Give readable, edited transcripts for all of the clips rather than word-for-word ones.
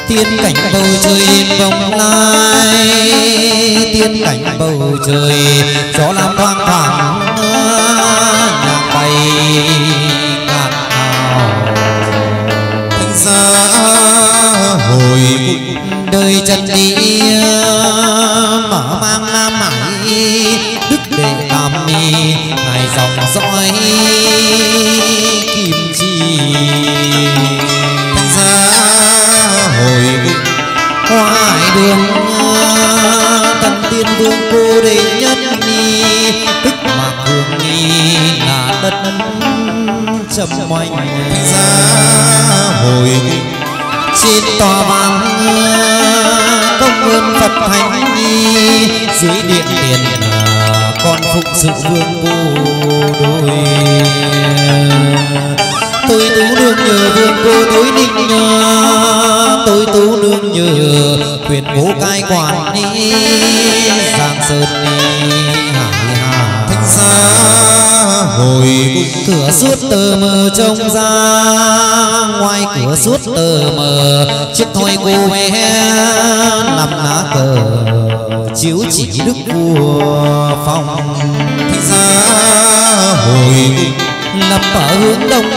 tiên cảnh bầu trời đêm vòng lai, tiên cảnh bầu trời gió lam thoang thoảng nhạc bay ngàn hào. Thanh xa hồi đời trần đi mở mang nam hải, đức đệ tam ni ngài dòng dõi kim chi. thanh xa hồi Hoa hải đường thần tiên vương cô đệ nhất ni, tức mạc hương ni là đất trầm oanh. thanh xa hồi Trên tòa vàng công ơn Phật thánh nhi, dưới điện tiền con phục sự vương cô đôi. Tôi tú nương nhờ vương cô tối định, tôi tú nương nhờ quyền bố cai quản đi giang sơn đi hải hà. thanh xa hồi Cửa suốt tờ mờ trông ra, ngoài cửa suốt tờ mờ chiếc thoi cô bé nằm lá cờ chiếu chỉ đức vua phong. thanh xa hồi Lập ở hướng đông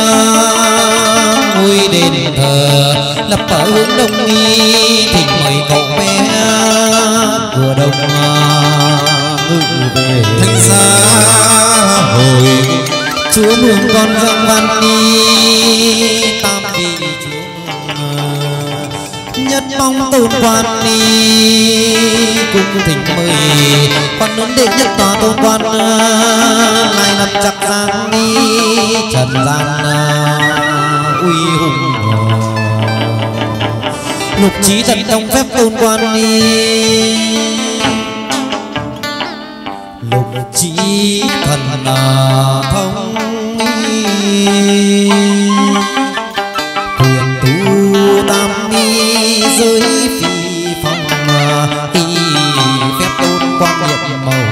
ngôi đền thờ, lập ở hướng đông nghi thỉnh mời cậu bé cửa đông ngự về. thanh xa hồi Chúa mừng con dâng văn ni tam vị chúa mừng nhất mong tôn quan ni cung thỉnh mời quan lớn đệ nhất tòa tôn quan lại lập chặt giang ni trần gian uy hùng. Lục trí thần thông phép tôn quan ni, lục trí thần thông quyền tu tam mi giới phi phong, phép tôn quan nhiệm màu.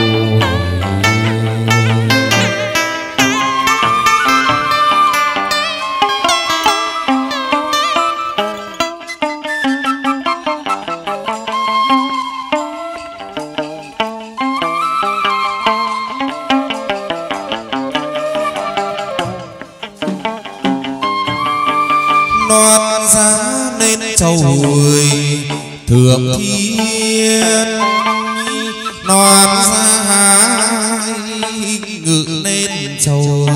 non giá lên chầu thượng thiên, non giá ngự lên chầu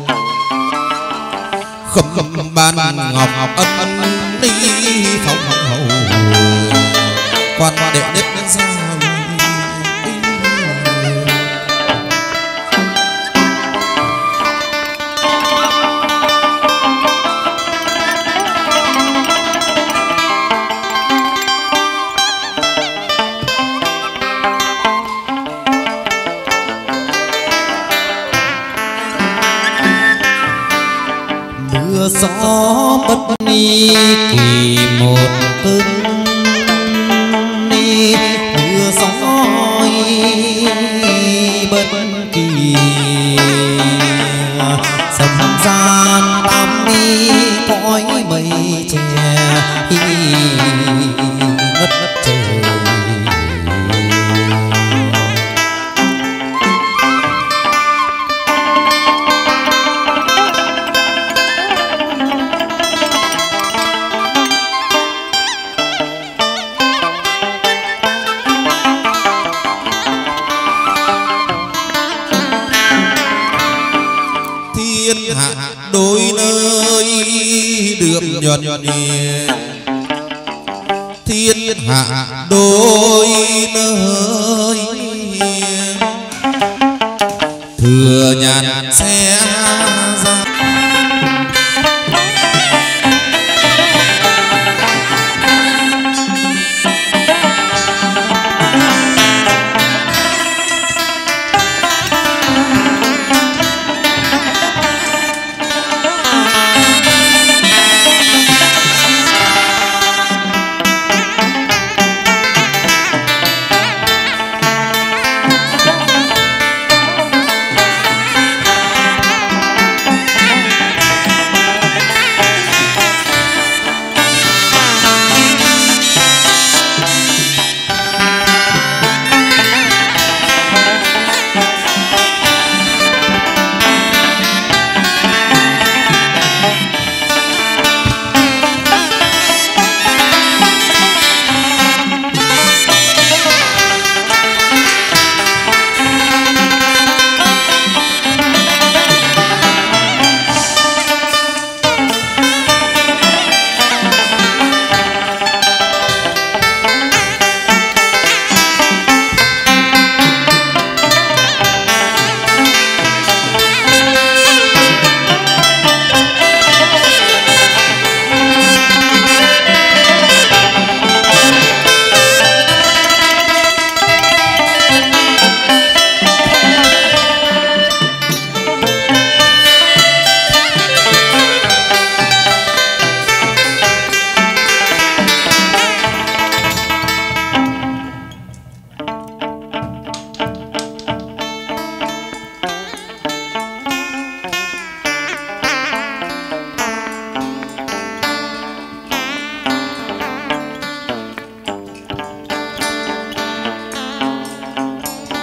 khâm ban ngọc ân đi phong hầu quan đệ nhất gia. Gió bất ni kỳ một cơn ni, mưa gió bất kỳ sầm gian tam mi cõi mây che ngất trời. Thiên hạ đôi nơi được nhuận nhuyễn, thiên hạ đôi nơi thừa nhàn xe ra.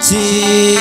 chi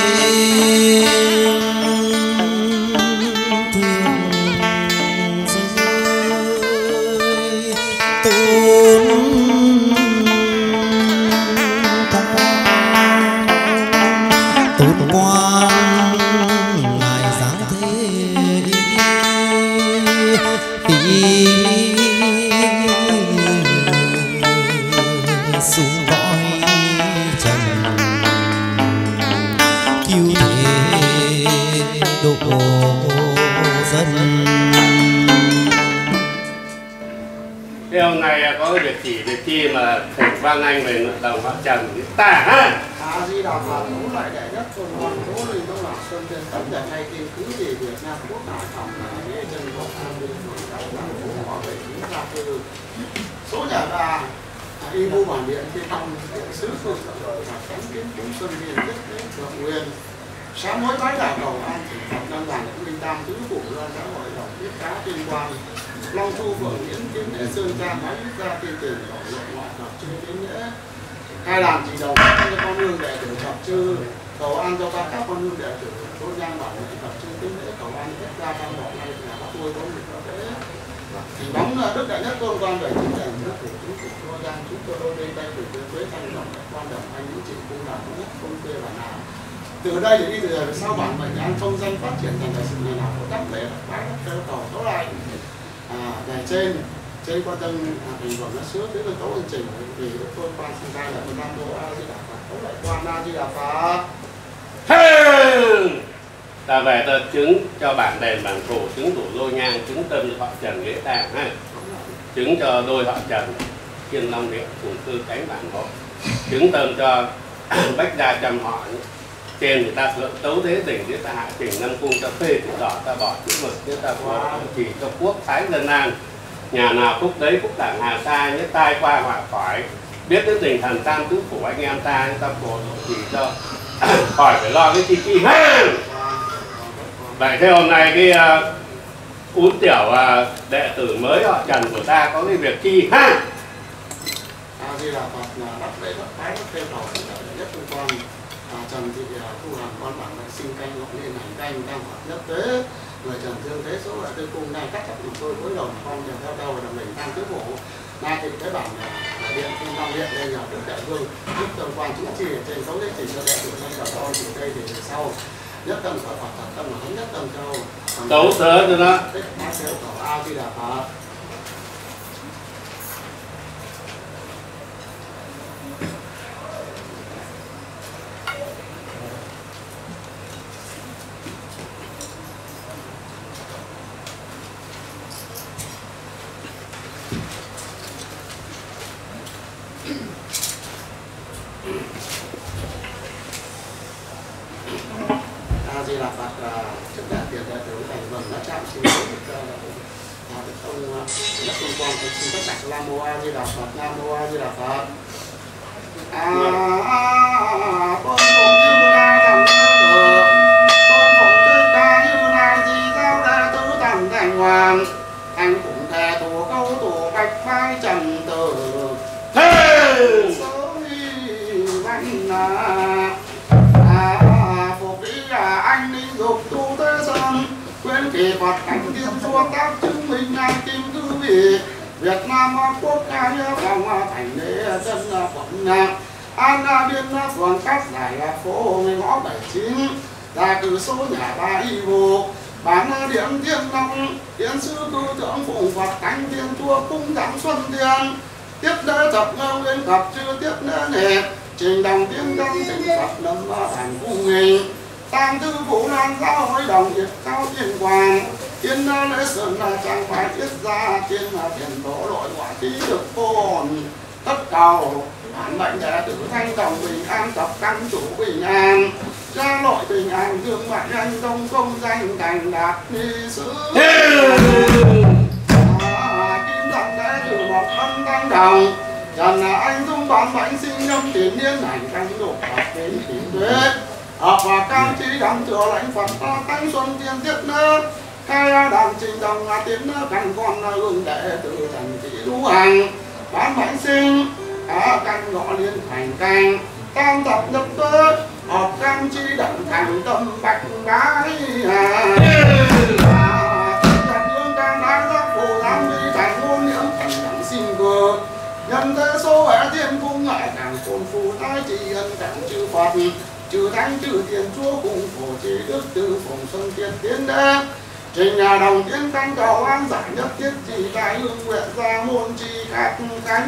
chi mà thỉnh Văn Anh về đồng họ Trần với ta ha. A Di Đà Phật, ngũ lại đệ nhất tôn hoàng cố linh đông lạc xuân trên tất cả hay kiên cứ gì Việt Nam quốc hải phòng là nghe chân quốc an đi phường các đảng phố họ về chúng ta từ số nhà ga y bu bản điện tiên phong điện sứ phương lợi và cánh kiến chúng xuân viên nhất đến thượng nguyên sáng mối bái đảo cầu an thỉnh Phật năm đàn những linh tam tứ phủ loan xã hội đồng biết cá tiên quan Long Thu Phượng Nguyễn Kiến Lễ Sơn Ca Mái Gia Tiên Tiền Đỏ Lượng Ngoại Thập Chư Tiến Lễ hai đàn chỉ đầu cho con nương đệ tử Thập Chư cầu an cho các con nương đệ tử Đỗ Giang Bảo Lễ Thập Chư Tiến Lễ cầu an tất gia tam bảo này là các tôi có được có thế thì bóng đức đại nhất tôn quan về chính đền nước thủ chính phủ Đỗ Giang chúng tôi đôi bên đây từ quế thanh đồng quan đồng anh những chị cung làm nhất công quê và nào từ đây để đi từ sau bản mệnh an công danh phát triển thành đại sự này nào có đắc lễ bái đắc theo cầu tốt lại về trên quan tâm bình luận nó sướng đến là tấu hành trình vì tôn quan sinh ra là một nam đô A Di Đà Phật tấu lại quan A Di Đà Phật. Ta về ta chứng cho bản đền bản cổ, chứng đủ lô nhang, chứng tâm họ Trần Nghĩa Tàng ha, chứng cho đôi họ Trần Thiên Long Điện cùng cư cánh bản hộ, chứng tâm cho bách gia trầm họ trên người ta thượng tấu thế đỉnh người ta hạ trình năm cung ta phê thì đỏ ta bỏ chữ mực người ta chỉ cho quốc thái dân an nhà nào phúc đấy phúc đảng hà ta nhất tai qua họa khỏi biết đến tình thần tam tứ phủ anh em ta phổ chỉ cho khỏi phải lo cái chi ha. Vậy thế hôm nay cái uống tiểu đệ tử mới họ Trần của ta có cái việc chi ha. A Di Đà Phật là đắc lễ đắc thái đắc theo cầu nhất tôn quan Trần Thị Thu Hằng con bản mệnh sinh canh ngọc liên hành canh tam hợp nhất tế người Trần thương thế số là tư cung này cắt chặt của tôi cuối đầu con nhờ theo đầu đồng mình tam tứ phủ nay thì cái bản điện Thiên Long Điện đây là được đại vương giúp cơ quan chủ trì trên dấu giấy chỉ cho đệ tử đây là con chỉ đây thì sau nhất tâm Phật Phật thật tâm là thống nhất tâm châu tấu sớ cho nó theo cầu A Di Đà Phật. A Di Đà Phật trước đại tiền đệ tử thành vần đã chạm xin được ông đất tôn quan xin tất cả Nam Mô A Di Đà Phật. Nam Mô A Di Đà Phật. Con phụng như lai thành tử con phụng tư ca như lai di giáo đệ tử thành thành hoàng anh cũng thề thủ câu thủ bạch phái trần tử số y văn phục ý anh đi dục tu thế sơn quyến kỳ Phật cảnh tiên xua tác chứng minh an kim cư vị Việt Nam quốc ca như phòng thành đế dân quận an biên phường các giải phố ngõ 79 ra từ số nhà 3 y vô bản điểm Thiên Long Thiên sư cư trưởng phụng Phật cánh thiên chua cung đẳng xuân thiên tiếp đế thập ngơ nguyên thập chư tiếp đế nghệ trình đồng tiên tâm chính Phật lâm thành cung nghinh tam tư phủ lan giáo hội đồng hiệp cao tiên hoàng tiên lễ sơn là trang phải tiết ra tiên là tiền đổ lội quả tí được vô hồn tất cầu bản mệnh đệ tử thanh đồng bình an tập căn chủ bình an ra nội bình an dương mạnh anh công công danh thành đạt ni sứ kim thần đệ tử một ân thanh đồng trần là anh dung bản mệnh sinh nhâm tiền niên hành canh độ Phật đến kỷ tuế học và cao trí đẳng thừa lãnh Phật cánh xuân tiên tiết nơ khai đàn trình đồng tiến cảnh con hương đệ tử thành thị đu hành bán mệnh sinh canh ngõ liên thành canh tam thập nhập tuế họp cam chi đặng thành tâm bạch gái nhân thế số hệ thiên cung ngại càng phồn phù thái trì ân càng chư Phật chư thánh chư tiền chúa cùng phổ trì đức từ phùng xuân kiệt tiến đế trình nhà đồng tiến canh cầu an giải nhất thiết trì đại hương nguyện gia môn trì các cánh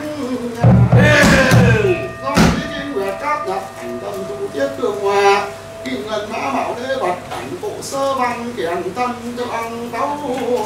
do lý kinh nguyệt các nhập thành tâm tu tiết tương hòa kinh ngân mã bảo đế bật cảnh cụ sơ văn kiển tâm cho ông tấu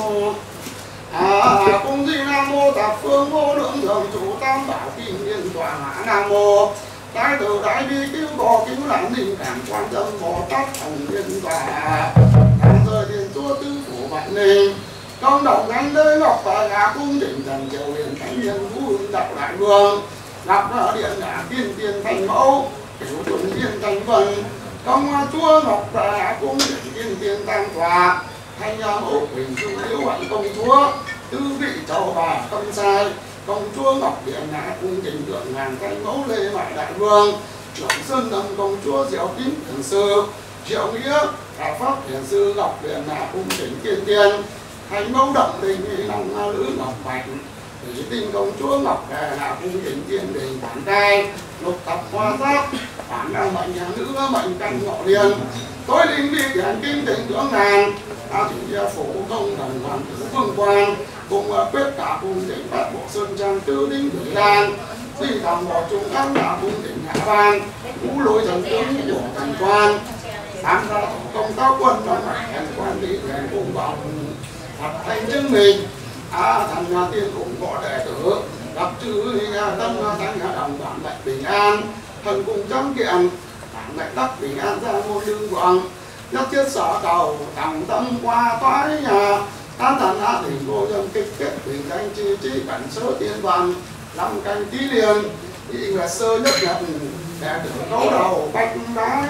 cung di nam mô thập phương vô lượng thường trụ tam bảo kinh niên tọa ngã nam mô đại từ đại bi cứu khổ cứu nạn linh cảm quan tâm bồ tát hồng liên tọa tam rời tiền chúa tứ phủ vạn linh công đồng ngành đế ngọc và gà cung đỉnh thần triều huyền thánh nhân vũ hương đạo đại vương gặp ở điện ngã tiên tiên thành mẫu tiểu tuần tiên thành vân công chúa ngọc và gà cung đỉnh tiên tiên tam tòa thanh mẫu quỳnh dung liễu hạnh công chúa tứ vị châu bà không sai công chúa ngọc điện ngã cung trình tượng ngàn thanh mẫu lê mại đại vương trưởng sơn lâm công chúa diệu tín thần sư triệu nghĩa đại pháp hiển sư ngọc điện ngã cung trình tiên tiên thanh mẫu động đình nghi long lữ ngọc bạch thủy tinh công chúa ngọc đề ngã cung trình tiên đình bản cai lục tập hoa giáp bản đang mệnh nhà nữ mệnh căn ngọ liên tối linh bi điển kinh tỉnh dưỡng ngàn thủy phủ công thần hoàng tử vương quang cùng quyết cả cung tỉnh bát bộ sơn trang tứ đinh thủy lan duy thầm bỏ trung ám cả cung tỉnh hạ ban ngũ lối thần tướng của thần quan tham gia tổng công tác quân trong mạnh thần quan lý thuyền cùng vào thật thành chứng mình thần tiên cùng có đệ tử gặp chữ tâm thánh đồng bản mệnh bình an thần cùng trắng kiện bản mệnh đắc bình an ra môn lương hoàng nhất thiết sở cầu thẳng tâm qua toái nhà an thần hạ đỉnh vô dân kích kết bình danh chi trí cảnh sớ tiên văn năm canh tí liền nhị nguyệt sơ nhất nhận đệ tử cấu đầu bạch đái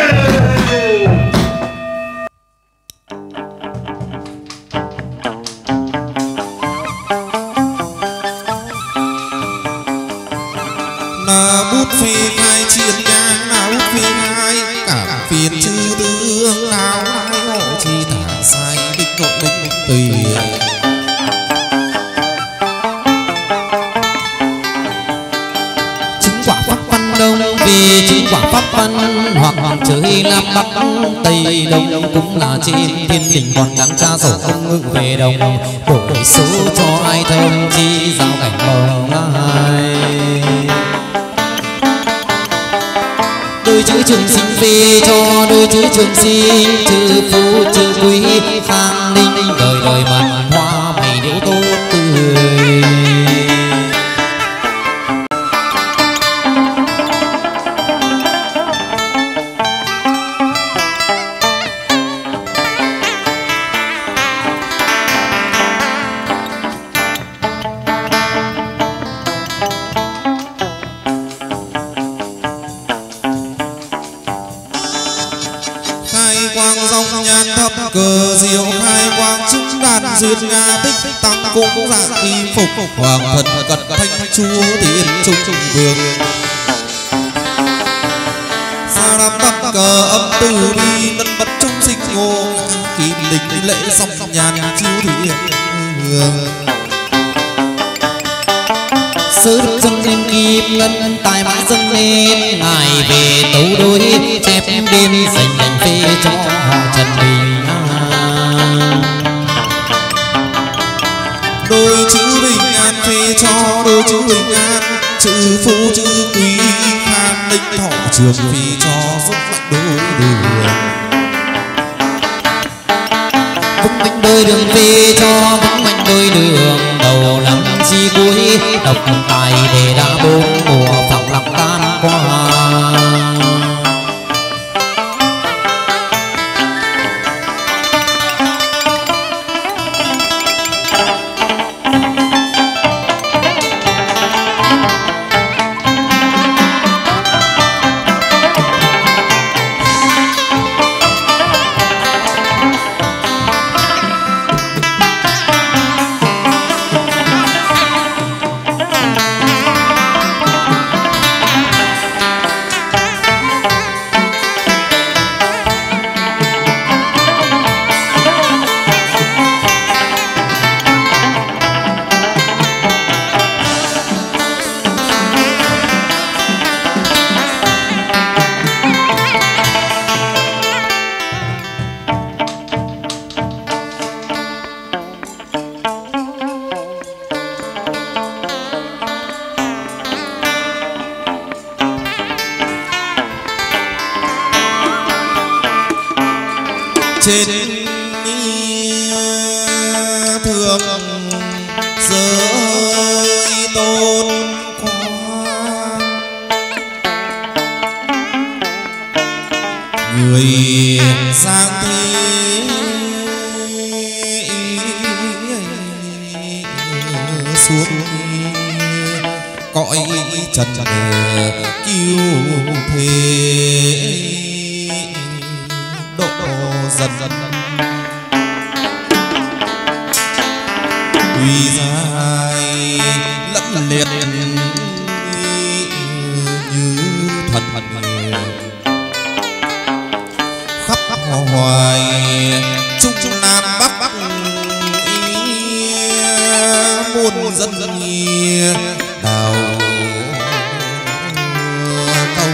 bút phê hai chiến nhang nào bút phê hai cả phiền chư tướng nào hai hộ chi thả sai đích nội đích tùy chứng quả pháp văn đông vì chứng quả pháp văn hoặc trời nam bắc tây đông cũng là trên thiên đình còn đáng cha sổ không ngự về đồng đổi số cho ai thông chi giao cảnh bồng lai đôi chữ trường sinh phê cho đôi chữ trường sinh chữ phú chữ quý khang linh đời đời mặn hoa mày điệu tốt tươi cờ diệu khai quang chứng đàn duyên nga tích tăng cũng dạng y phục hoàng thần cật thanh chúa tiên trung vương sa đam đắp cờ âm từ đi lân bất trung sinh ngô kỳ lịch lễ song nhàn chiếu thị hương sớ được dâng lên kim ngân tài mã dâng lên ngài về tấu đôi chép đêm dành lành phê cho họ trần bình đôi chữ bình an phê cho đôi chữ bình an chữ phú chữ quý khan linh thọ trường phê cho giúp mạnh đôi đường vững mạnh đôi đường phê cho vững mạnh đôi đường đầu lắm chi cuối độc tài để đã bốn mùa phẳng lặng tan qua trên thượng giới tôn khoa người sang thế xuống cõi trần kiêu thế độ dần dần uy dài lẫm liệt như thần khắp hoài trung nam bắc muôn dân đào câu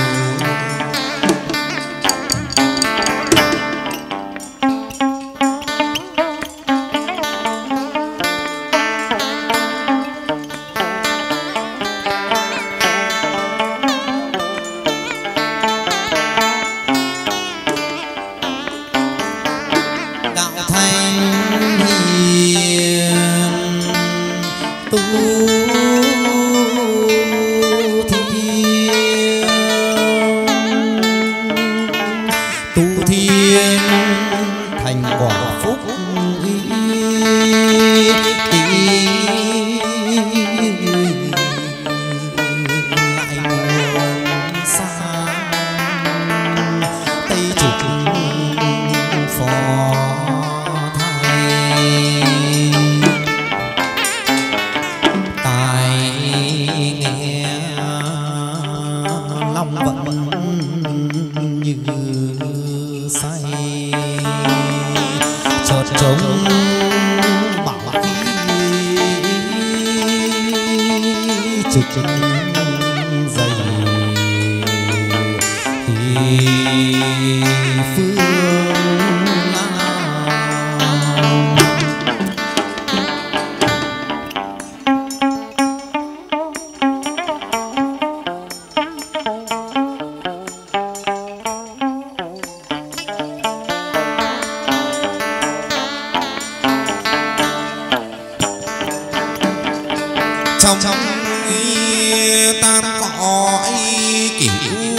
tam cõi kiểu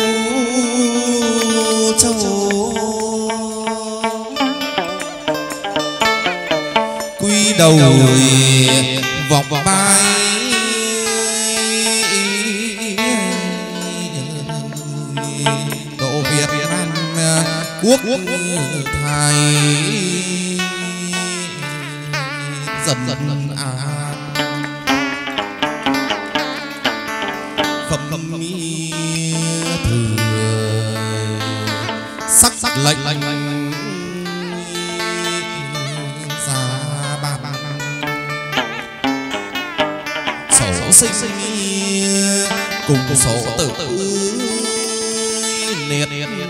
châu quy đầu vọng bay độ Việt Nam quốc thái dần dần an khâm mi thừa sắc sắc lệnh ra ba sổ sinh cùng sổ tử liệt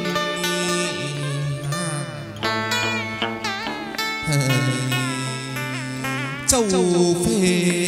châu phê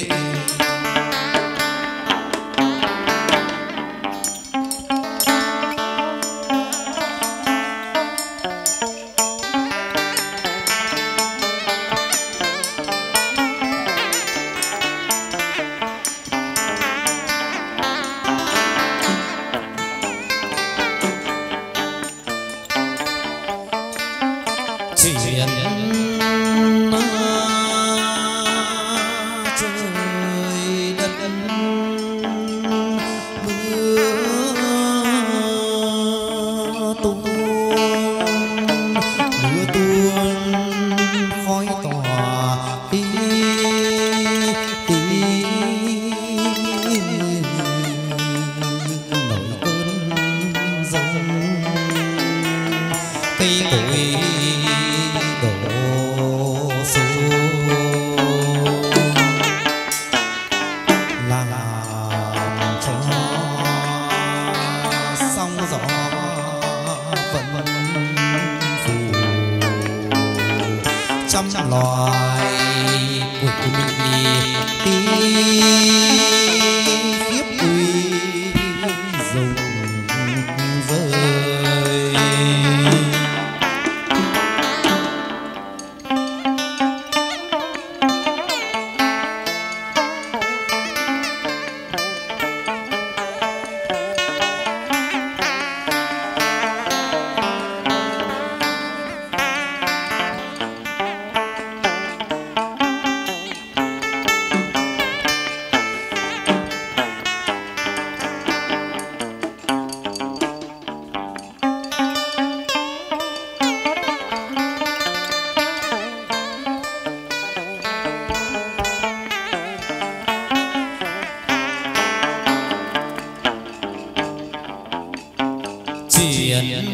biển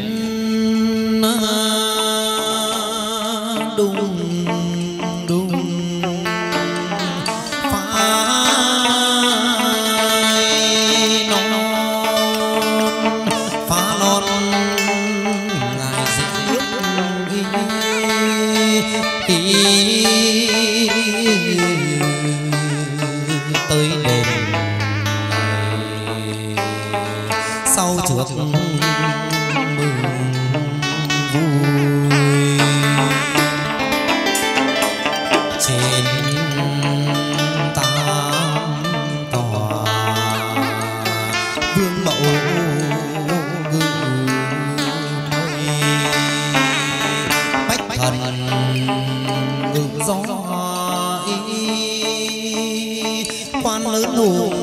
đùng đùng phai non phá non ngài dịch nước tới đền này sau trước mừng vui trên tám tòa vương mẫu ngự bách thần ngự gió quan lớn hùng